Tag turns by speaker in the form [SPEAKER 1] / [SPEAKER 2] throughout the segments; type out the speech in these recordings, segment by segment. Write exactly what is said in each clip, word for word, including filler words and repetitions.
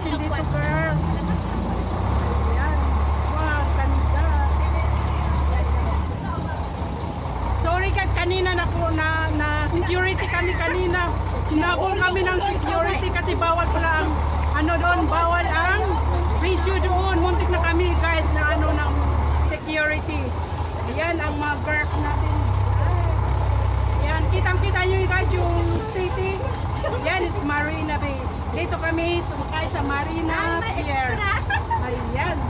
[SPEAKER 1] natin dito, girl. Ayan. Wow, ganda. Sorry guys, kanina na po na, na security kami kanina. Hinabol kami ng security kasi bawal pala ang ano doon, bawal ang video doon. Muntik na kami guys na ano ng security. Ayan ang mga girls natin. Ayan, kitang-kita nyo guys yung city. Ayan is Marina Bay. Dito kami sumakay sa Marina Pier. Ayan.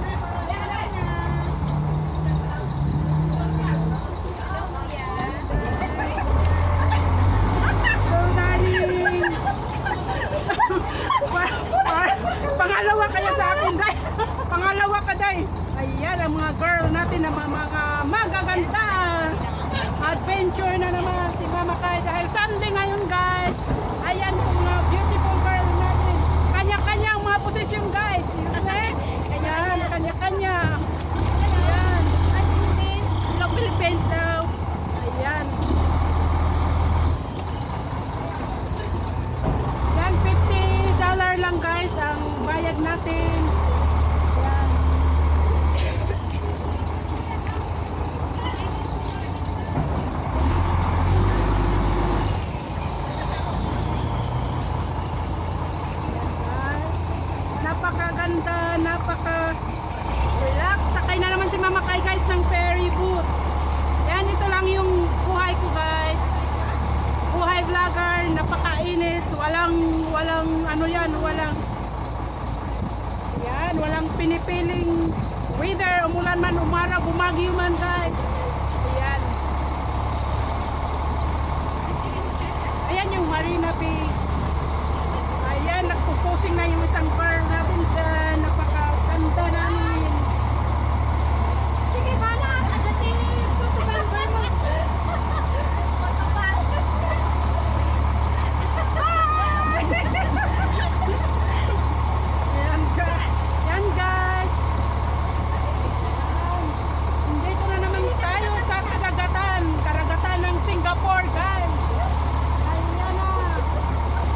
[SPEAKER 1] Pangalawa kaya sa akin, day. Pangalawa ka, day. Ayan, ang mga girl natin na mga, mga magaganda. Adventure na naman si Mama Kay dahil Sunday ngayon, guys. Ayan, mga beautiful girl natin. Kanya-kanya ang mga posisyon, guys. Ayan, kanya-kanya. Ayan. Hello, Philippines daw. Ayan. Yan, fifty dollars lang, guys, ang bayad natin. Ayan. Napakaganda, napaka-relax. Sakay na naman si Mama Kay, guys, ng ferry boat. Yan, ito lang yung buhay ko, guys. Buhay vlogger, napakainit. Walang, walang, ano yan, walang, yan, walang pinipiling weather. Umulan man, umaraw, bumagyo man, guys. Ayan. Ayan yung Marina Bay. Ayan, nagpupusing na yung isang car natin dyan. Napakaganda namin. Sige, bala. Agatin. Ayan, guys. Ayan, guys. Dito na naman tayo sa karagatan. Karagatan ng Singapore, guys. Ayan na.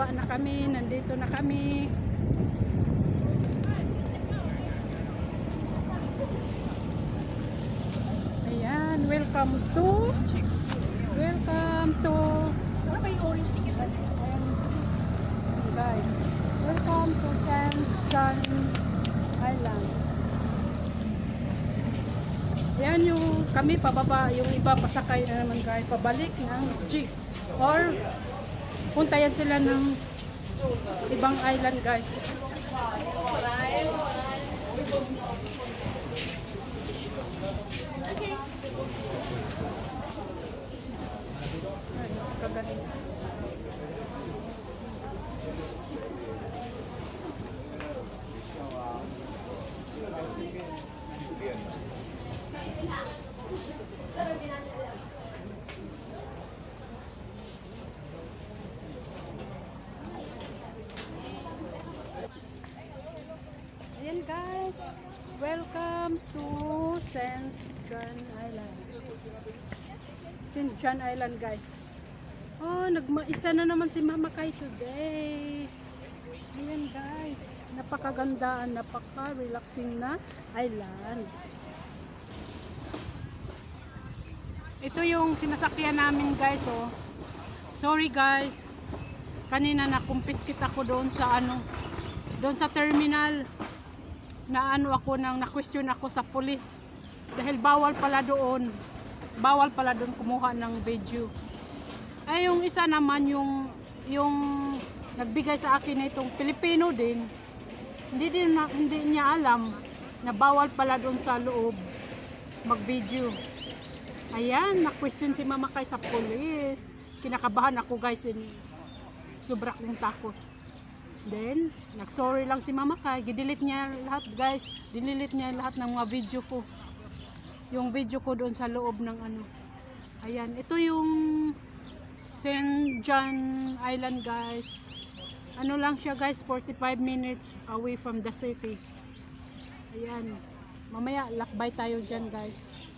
[SPEAKER 1] Bababa na kami, nandito na kami. Ayan, welcome to welcome to
[SPEAKER 2] Ano ba yung orange ticket ba?
[SPEAKER 1] guys. Welcome to Saint John Island. Ayan yung kami pababa, yung iba pasakay na naman guys, pabalik ng S G or punta yan sila ng ibang island guys.
[SPEAKER 2] Okay.
[SPEAKER 1] Ay, kagaling. Ayan guys, welcome to Saint John Island. Saint John Island guys. Oh, nagmaisa na naman si Mama Kay today. Ayan guys, napakagandaan, napaka-relaxing na island. Ito yung sinasakyan namin guys, oh. Sorry guys. Kanina nakumpiskit ako doon sa ano, doon sa terminal. Na ano ako nang na-question ako sa pulis. Dahil bawal pala doon. Bawal pala doon kumuha ng video. Ay yung isa naman yung yung nagbigay sa akin na itong Pilipino din. Hindi din na, hindi niya alam na bawal pala doon sa loob mag-video. Ayan, na-question si Mama Kay sa police. Kinakabahan ako guys, in sobra kong takot. Then, nag-sorry lang si Mama Kay. Gidelete niya lahat guys. Dinelete niya lahat ng mga video ko. Yung video ko doon sa loob ng ano. Ayan, ito yung Saint John Island guys. Ano lang siya guys, forty-five minutes away from the city. Ayan. Mamaya lakbay tayo dyan guys.